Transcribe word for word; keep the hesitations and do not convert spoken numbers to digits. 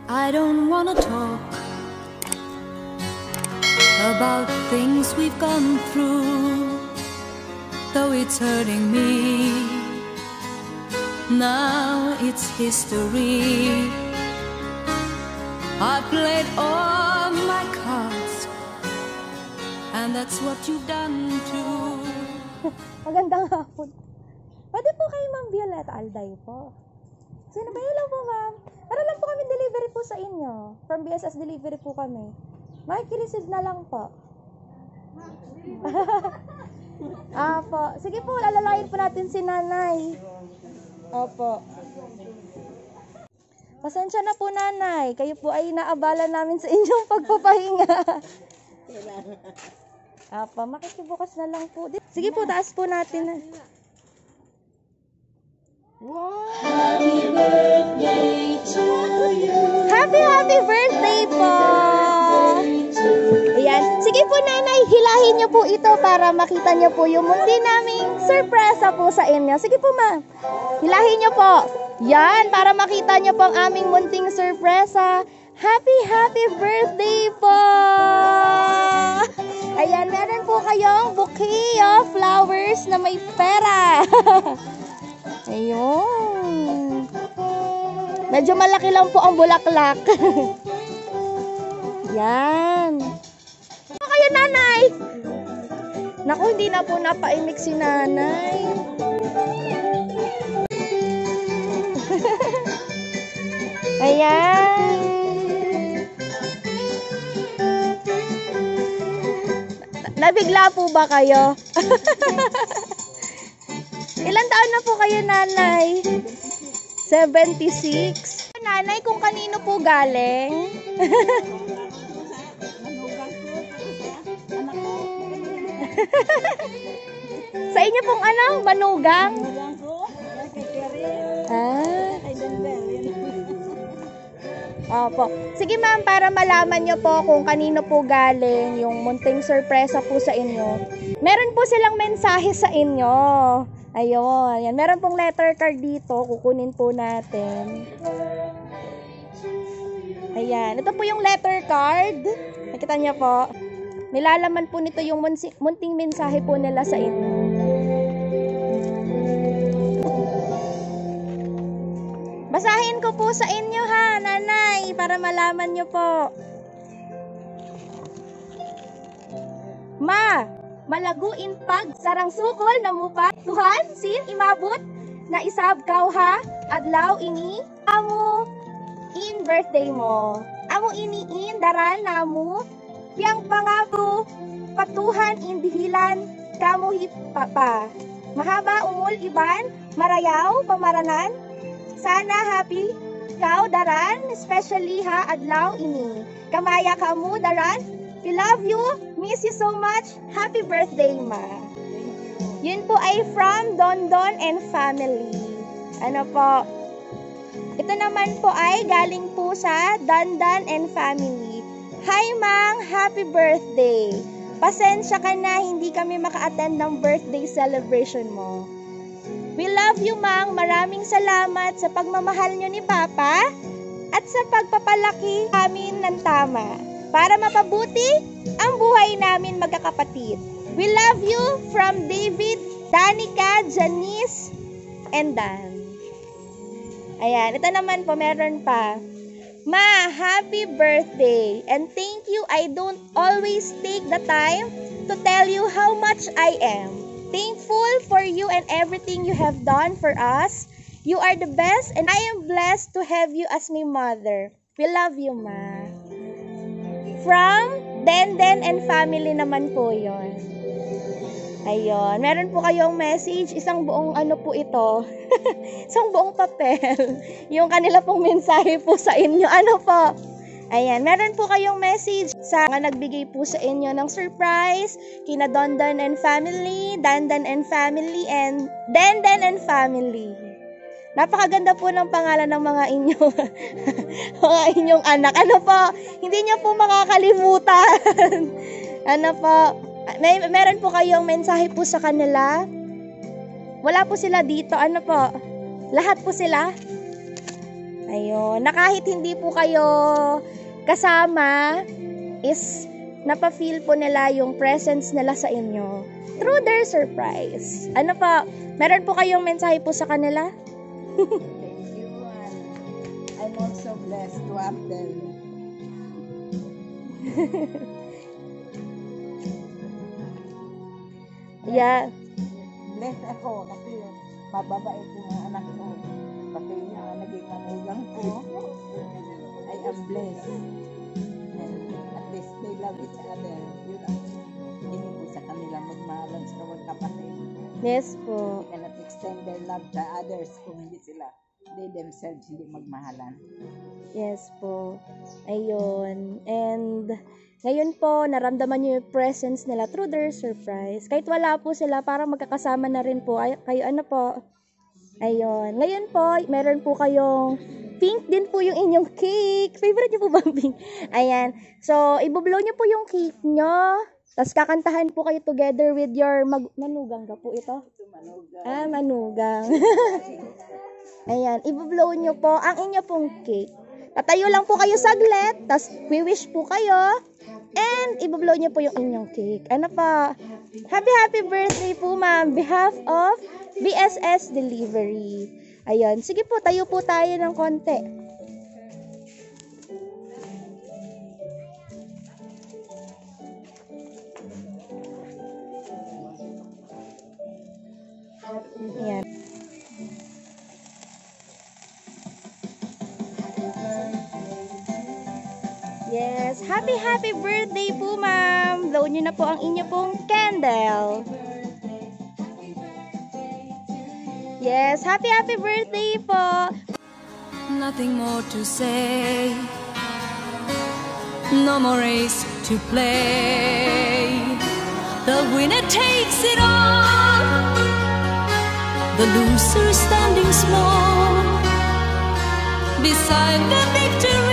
I don't wanna talk about things we've gone through, though it's hurting me. Now it's history. I played all my cards, and that's what you've done too. Magandang hapon. Pwede po kayo Ma'am Violeta Alday po. Sino ba? Hello po ma'am. Para lang po kami delivery po sa inyo. From B S S Delivery po kami. Makikireceive na lang po. Ah po. Sige po, lalalayin po natin si nanay. Opo. Pasensya na po nanay. Kayo po ay naabala namin sa inyong pagpapahinga. Opo, makikibukas na lang po. Sige po, taas po natin. Wow! Happy birthday to you. Happy, happy birthday po! Ayan. Sige po nanay, hilahin niyo po ito para makita niyo po yung mundi naming surpresa po sa inyo. Sige po ma'am. Hilahin niyo po. Yan, para makita niyo po ang aming munting surpresa. Happy, happy birthday po! Ayan, meron po kayong bouquet of flowers na may pera. Ayun. Medyo malaki lang po ang bulaklak. Yan. Ano kayo nanay? Naku, hindi na po napaimik si nanay. Ayan. Nabigla po ba kayo? Ilan taon na po kayo nanay? seventy-six. Nanay, kung kanino po galing? Sa inyo pong ano? Manugang? Ah. Opo. Sige ma'am, para malaman nyo po kung kanino po galing yung munting sorpresa po sa inyo. Meron po silang mensahe sa inyo. Ayun. Yan. Meron pong letter card dito. Kukunin po natin. Ayan. Ito po yung letter card. Nakita niyo po. Nilalaman po nito yung munting mensahe po nila sa inyo. Basahin ko po sa inyo ha, nanay, para malaman nyo po. Ma, malaguin pag sarang sukol na mupa, Tuhan, sin imabot, na isab kaw ha, adlaw ini, amo in birthday mo. Amo ini in daran namu, piyang pangako, patuhan indihilan, kamu hipapa. Mahaba umul iban, marayaw, pamaranan, sana happy kau daran, especially ha adlaw ini. Kamaya kamu daran. We love you. Miss you so much. Happy birthday, ma. Yun po ay from Don Don and family. Ano po? Ito naman po ay galing po sa Don Don and family. Hi, Mang. Happy birthday. Pasensya ka na, hindi kami maka-attend ng birthday celebration mo. We love you, Mang. Maraming salamat sa pagmamahal nyo ni Papa at sa pagpapalaki amin ng tama para mapabuti ang buhay namin magkakapatid. We love you from David, Danica, Janice, and Dan. Ayan, ito naman po, meron pa. Ma, happy birthday and thank you. I don't always take the time to tell you how much I am thankful for you and everything you have done for us. You are the best and I am blessed to have you as my mother. We love you, Ma. From Denden and family naman po yon. Ayun. Meron po kayong message. Isang buong ano po ito. Isang buong papel. Yung kanila pong mensahe po sa inyo. Ano po? Ayan. Meron po kayong message sa nga nagbigay po sa inyo ng surprise. Kina Dondan and family, Dandan and family, and Denden and family. Napakaganda po ng pangalan ng mga inyong mga inyong anak. Ano po? Hindi niyo po makakalimutan. Ano po? May meron po kayong mensahe po sa kanila? Wala po sila dito. Ano po? Lahat po sila? Ayun, na kahit hindi po kayo kasama, is napafeel po nila yung presence nila sa inyo through their surprise. Ano pa, meron po kayong mensahe po sa kanila? Thank you, and I'm also blessed to have them. Yeah. Blessed ako kasi mababait yung mga anak ko. Pati na naging manugang ko. I am blessed. And at least they love each other. Yun ang hindi ko sa kanila magmahalan sa magkapatid. Yes po. They cannot extend their love to others kung hindi sila, they themselves hindi magmahalan. Yes po. Ayun. And ngayon po, naramdaman nyo yung presence nila through their surprise. Kahit wala po sila, parang magkakasama na rin po. Ay, kayo ano po? Ayun. Ngayon po, meron po kayong pink din po yung inyong cake. Favorite nyo po ba pink? Ayan. So, ibublow nyo po yung cake nyo. Tapos kakantahan po kayo together with your mag- manugang ka po ito? Manugang. Ah, manugang. Ayan. Ibublow nyo po ang inyo pong cake. Tatayo lang po kayo saglit. Tapos, we-wish po kayo. And, ibublow niyo po yung inyong cake. Ano pa? Happy, happy birthday po, ma'am. Behalf of B S S Delivery. Ayun. Sige po, tayo po tayo ng konti. Ayan. Yes, happy happy birthday po, ma'am. Blow nyo na po ang inyo pong candle. Yes, happy happy birthday po. Nothing more to say. No more race to play. The winner takes it all. The loser standing small beside the victor.